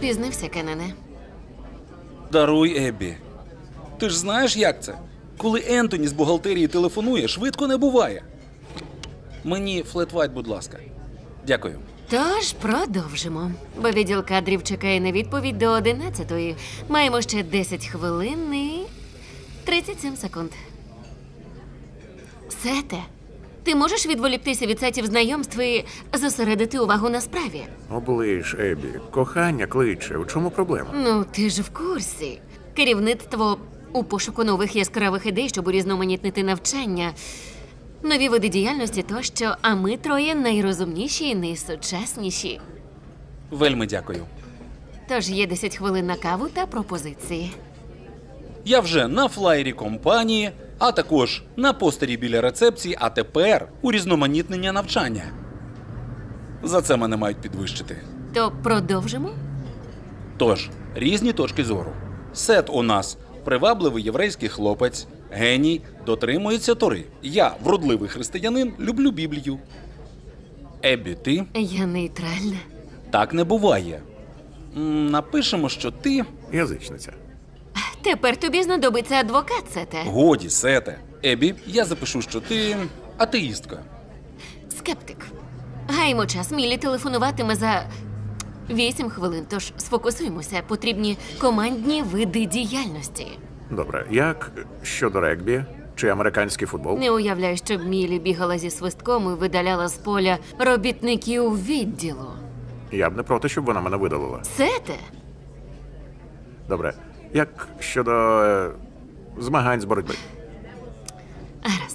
Спізнився, Кеннене. Даруй, Еббі. Ти ж знаєш, як це? Коли Ентоні з бухгалтерії телефонує, швидко не буває. Мені флет-вайт, будь ласка. Дякую. Тож продовжимо. Бо відділ кадрів чекає на відповідь до 11-ї. Маємо ще 10 хвилин і 37 секунд. Сете, ти можеш відволіктися від сайтів знайомств і зосередити увагу на справі? Оближ, Еббі. Кохання кличе. У чому проблема? Ну, ти ж в курсі. Керівництво у пошуку нових яскравих ідей, щоб урізноманітнити навчання, нові види діяльності тощо, а ми троє найрозумніші і найсучасніші. Вельми дякую. Тож є 10 хвилин на каву та пропозиції. Я вже на флаєрі компанії, а також на постері біля рецепції, а тепер урізноманітнення навчання. За це мене мають підвищити. То продовжимо? Тож, різні точки зору. Сет у нас привабливий єврейський хлопець, геній, дотримується Тори. Я, вродливий християнин, люблю Біблію. Еббі, ти? Я нейтральна. Так не буває. Напишемо, що ти... Язичниця. Тепер тобі знадобиться адвокат, Сете. Годі, Сете. Еббі, я запишу, що ти атеїстка. Скептик. Гаймо час. Мілі телефонуватиме за 8 хвилин, тож сфокусуємося. Потрібні командні види діяльності. Добре. Як щодо регбі? Чи американський футбол? Не уявляю, щоб Мілі бігала зі свистком і видаляла з поля робітників відділу. Я б не проти, щоб вона мене видалила. Сете? Добре. Як щодо змагань з боротьби? Гаразд.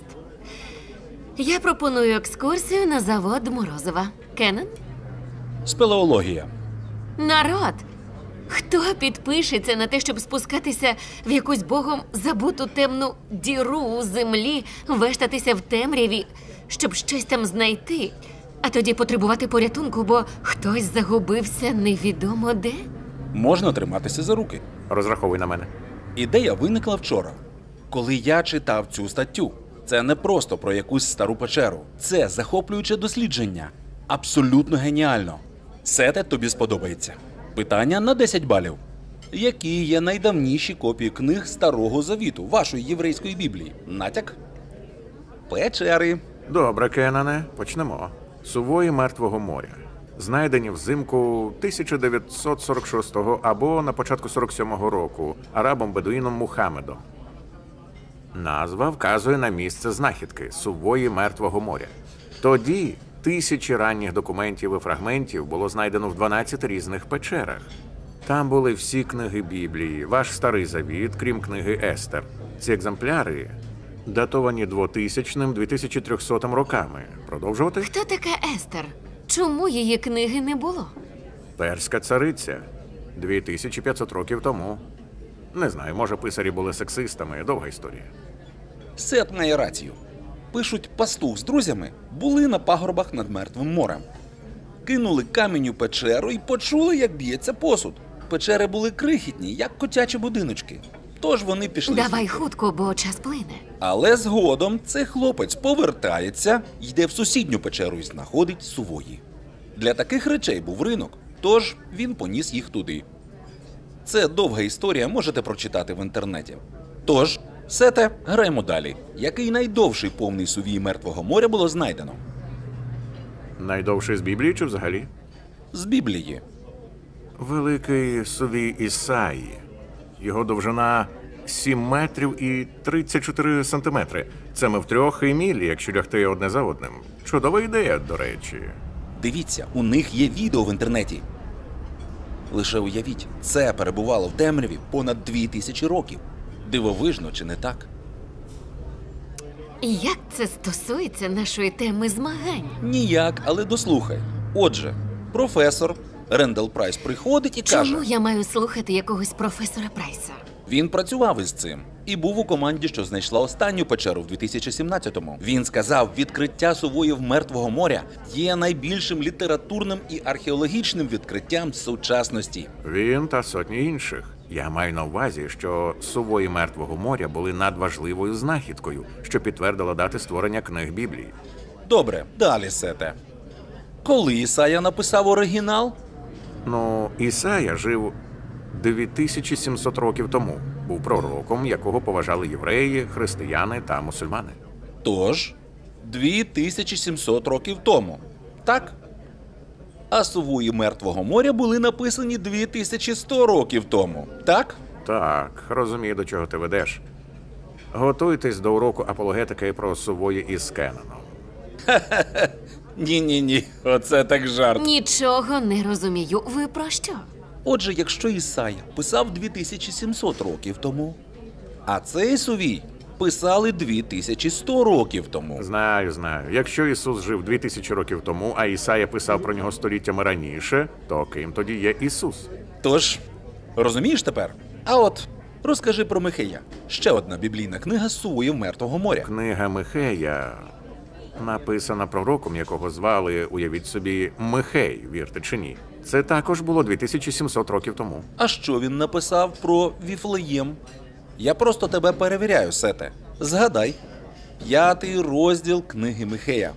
Я пропоную екскурсію на завод Морозова. Кеннен? Спелеологія. Народ! Хто підпишеться на те, щоб спускатися в якусь богом забуту темну діру у землі, вештатися в темряві, щоб щось там знайти, а тоді потребувати порятунку, бо хтось загубився невідомо де? Можна триматися за руки. Розраховуй на мене. Ідея виникла вчора, коли я читав цю статтю. Це не просто про якусь стару печеру. Це захоплююче дослідження. Абсолютно геніально. Сете, тобі сподобається. Питання на 10 балів. Які є найдавніші копії книг Старого Завіту, вашої єврейської Біблії? Натяк? Печери. Добре, Кеннене, почнемо. Сувої Мертвого моря. Знайдені взимку 1946 або на початку 47-го року арабом-бедуїном Мухаммедом. Назва вказує на місце знахідки – Сувої Мертвого моря. Тоді тисячі ранніх документів і фрагментів було знайдено в 12 різних печерах. Там були всі книги Біблії, ваш Старий Завіт, крім книги Естер. Ці екземпляри датовані 2000-2300 роками. Продовжувати? Хто така Естер? Чому її книги не було? Перська цариця. 2500 років тому. Не знаю, може писарі були сексистами, довга історія. Сет має рацію. Пишуть, пастух з друзями були на пагорбах над Мертвим морем. Кинули камінь у печеру і почули, як б'ється посуд. Печери були крихітні, як котячі будиночки. Тож вони пішли. Давай хутко, бо час плине. Але згодом цей хлопець повертається, йде в сусідню печеру і знаходить сувої. Для таких речей був ринок, тож він поніс їх туди. Це довга історія, можете прочитати в інтернеті. Тож, Сете, граємо далі. Який найдовший повний сувій Мертвого моря було знайдено? Найдовший з Біблії чи взагалі? З Біблії. Великий сувій Ісаї. Його довжина 7 метрів і 34 сантиметри. Це ми втрьох і Мілі, якщо лягти одне за одним. Чудова ідея, до речі. Дивіться, у них є відео в інтернеті. Лише уявіть, це перебувало в темряві понад 2000 років. Дивовижно, чи не так? Як це стосується нашої теми змагань? Ніяк, але дослухай. Отже, професор Рендел Прайс приходить і каже... Чому я маю слухати якогось професора Прайса? Він працював із цим і був у команді, що знайшла останню печеру в 2017-му. Він сказав, відкриття сувоїв Мертвого моря є найбільшим літературним і археологічним відкриттям сучасності. Він та сотні інших. Я маю на увазі, що сувої Мертвого моря були надважливою знахідкою, що підтвердила дати створення книг Біблії. Добре, далі, Сете. Коли Ісая написав оригінал? Ну, Ісая жив 2700 років тому. Був пророком, якого поважали євреї, християни та мусульмани. Тож, 2700 років тому. Так? А сувої Мертвого моря були написані 2100 років тому. Так? Так, розумію, до чого ти ведеш. Готуйтесь до уроку апологетики про сувої із Кенаном. Ні-ні-ні, оце так жарт. Нічого не розумію. Ви про що? Отже, якщо Ісая писав 2700 років тому, а цей сувій писали 2100 років тому. Знаю. Якщо Ісус жив 2000 років тому, а Ісая писав про нього століттями раніше, то ким тоді є Ісус? Тож, розумієш тепер? А от, розкажи про Михея. Ще одна біблійна книга з сувоїв Мертвого моря. Книга Михея написана пророком, якого звали, уявіть собі, Михей, вірте чи ні. Це також було 2700 років тому. А що він написав про Віфлеєм? Я просто тебе перевіряю, Сете. Згадай. 5 розділ книги Михея.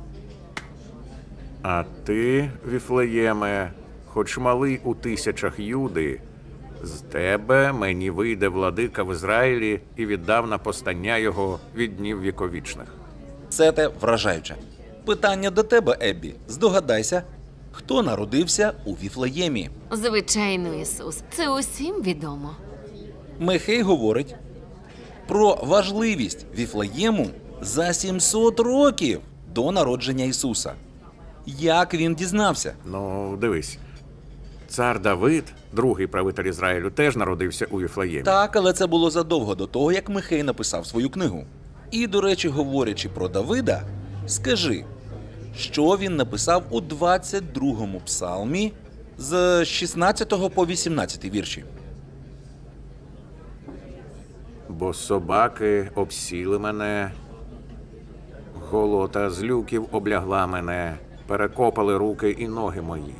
А ти, Віфлеєме, хоч малий у тисячах Юди, з тебе мені вийде владика в Ізраїлі і віддав на постання його від днів віковічних. Сете, вражаюче. Питання до тебе, Еббі. Здогадайся, хто народився у Віфлеємі? Звичайно, Ісус. Це усім відомо. Михей говорить про важливість Віфлеєму за 700 років до народження Ісуса. Як він дізнався? Ну, дивись. Цар Давид, другий правитель Ізраїлю, теж народився у Віфлеємі. Так, але це було задовго до того, як Михей написав свою книгу. І, до речі, говорячи про Давида, скажи, що він написав у 22-му псалмі з 16 по 18 вірші. Бо собаки обсіли мене, голота з люків облягла мене, перекопали руки і ноги мої.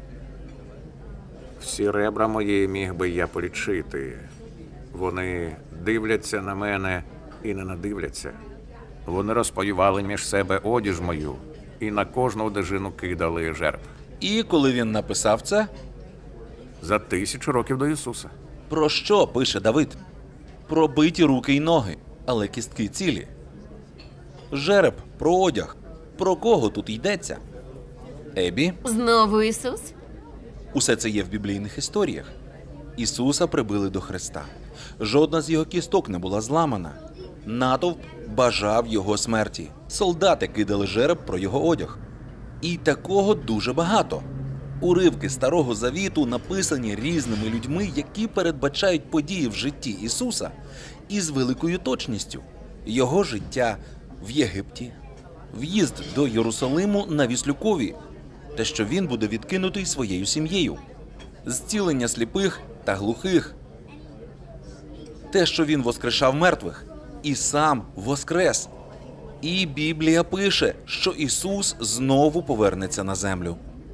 Всі ребра мої міг би я полічити. Вони дивляться на мене і не надивляться. Вони розпаювали між себе одіж мою і на кожну одежину кидали жереб. І коли він написав це, За 1000 років до Ісуса. про що пише Давид? Про биті руки й ноги, але кістки цілі. Жереб, про одяг. Про кого тут йдеться? Ебі? Знову Ісус? Усе це є в біблійних історіях. Ісуса прибили до хреста. Жодна з його кісток не була зламана. Натовп бажав його смерті. Солдати кидали жереб про його одяг. І такого дуже багато. Уривки Старого Завіту написані різними людьми, які передбачають події в житті Ісуса із великою точністю. Його життя в Єгипті, в'їзд до Єрусалиму на Віслюкові, те, що він буде відкинутий своєю сім'єю, зцілення сліпих та глухих, те, що він воскрешав мертвих і сам воскрес. І Біблія пише, що Ісус знову повернеться на землю.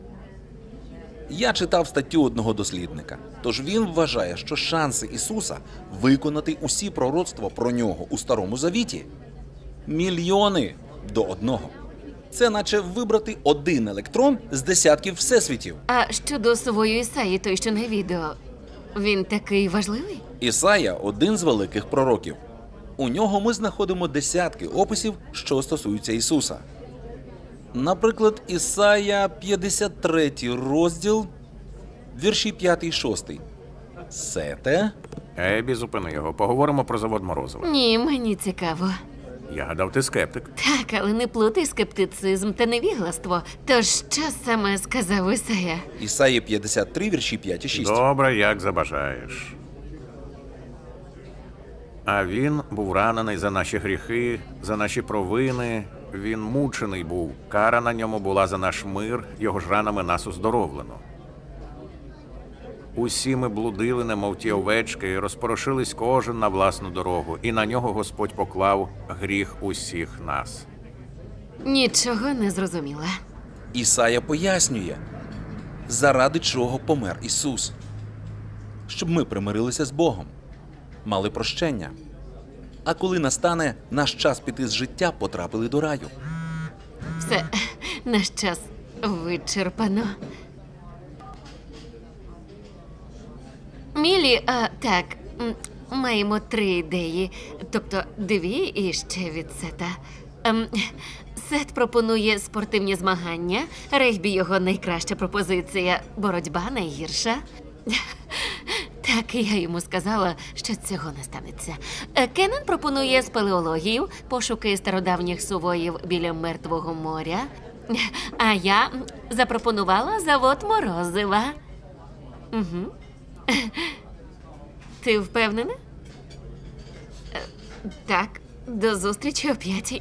Я читав статтю одного дослідника, тож він вважає, що шанси Ісуса виконати усі пророцтва про нього у Старому Завіті – 1,000,000 до 1. Це наче вибрати один електрон з десятків всесвітів. А щодо сувою Ісаї, той, що на відео, він такий важливий? Ісая – один з великих пророків. У нього ми знаходимо десятки описів, що стосуються Ісуса. Наприклад, Ісая 53 розділ, вірші 5-6. Сете? Ебі, зупини його. Поговоримо про завод Морозова. Ні, мені цікаво. Я гадав, ти скептик. Так, але не плутай скептицизм та невігластво. Тож що саме сказав Ісая? Ісаї 53, вірші 5-6. Добре, як забажаєш. А він був ранений за наші гріхи, за наші провини. Він мучений був. Кара на ньому була за наш мир, його ж ранами нас оздоровлено. Усі ми блудили, немов ті овечки, розпорошились кожен на власну дорогу, і на нього Господь поклав гріх усіх нас. Нічого не зрозуміла. Ісая пояснює, заради чого помер Ісус. Щоб ми примирилися з Богом, мали прощення. А коли настане наш час піти з життя, потрапили до раю. Все, наш час вичерпано. Мілі, так, маємо 3 ідеї, тобто 2 і ще від Сета. Сет пропонує спортивні змагання, регбі його найкраща пропозиція, боротьба найгірша. Так, я йому сказала, що цього не станеться. Кеннон пропонує спелеологію, пошуки стародавніх сувоїв біля Мертвого моря. А я запропонувала завод морозива. Угу. Ти впевнена? Так, до зустрічі о 5:00.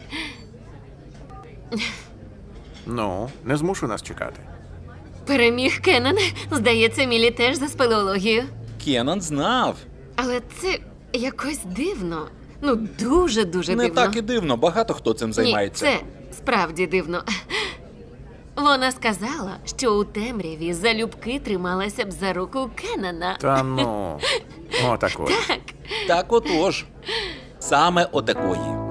Ну, не змушу нас чекати. Переміг Кеннон. Здається, Мілі теж за спелеологію. Кеннон знав. Але це якось дивно. Ну, дуже-дуже Не дивно. так і дивно, багато хто цим займається. Ні, це справді дивно. Вона сказала, що у темряві залюбки трималася б за руку Кеннона. Та ну, отак от. Так. Так отож. Саме отакої.